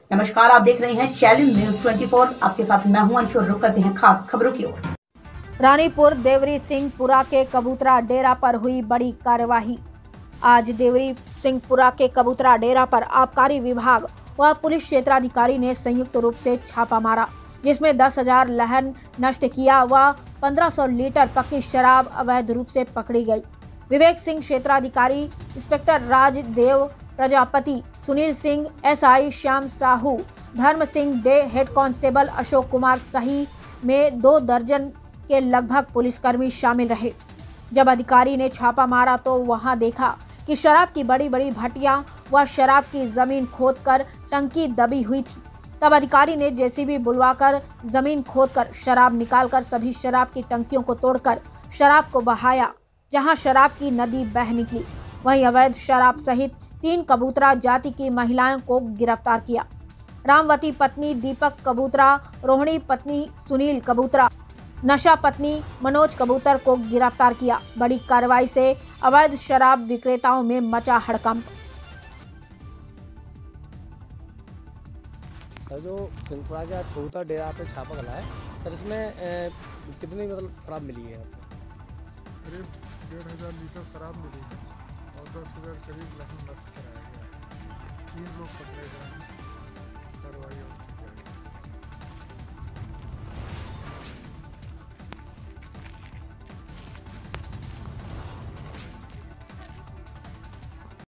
नमस्कार, आप देख रहे हैं चैलेंज न्यूज 24। आपके साथ मैं हूं अंशु। रुक करते हैं खास खबरों की ओर। रानीपुर देवरी सिंहपुरा के कबूतरा डेरा पर हुई बड़ी कार्यवाही। आज देवरी सिंहपुरा के कबूतरा डेरा पर आबकारी विभाग व पुलिस क्षेत्राधिकारी ने संयुक्त रूप से छापा मारा, जिसमें 10,000 लहन नष्ट किया व 1500 लीटर पक्की शराब अवैध रूप से पकड़ी गई। विवेक सिंह क्षेत्राधिकारी, इंस्पेक्टर राजदेव प्रजापति, सुनील सिंह एसआई, श्याम साहू, धर्म सिंह डे हेड कांस्टेबल, अशोक कुमार सही में 2 दर्जन के लगभग पुलिसकर्मी शामिल रहे। जब अधिकारी ने छापा मारा तो वहां देखा कि शराब की बड़ी बड़ी भट्टियां व शराब की जमीन खोदकर टंकी दबी हुई थी। तब अधिकारी ने जेसीबी बुलवाकर जमीन खोदकर शराब निकालकर सभी शराब की टंकियों को तोड़कर शराब को बहाया, जहां शराब की नदी बह निकली। वहीं अवैध शराब सहित 3 कबूतरा जाति की महिलाओं को गिरफ्तार किया। रामवती पत्नी दीपक कबूतरा, रोहिणी पत्नी सुनील कबूतरा, नशा पत्नी मनोज कबूतर को गिरफ्तार किया। बड़ी कार्रवाई से अवैध शराब विक्रेताओं में मचा हड़कंप। सर, जो सिंहपुरा के कबूतर डेरा पे छापा गला है सर, इसमें कितनी शराब मिली है? करीब 1,500 लीटर शराब मिली है और 10,000 करीब लहसुन नष्ट कराया गया है। 3 लोग पकड़े गए हैं।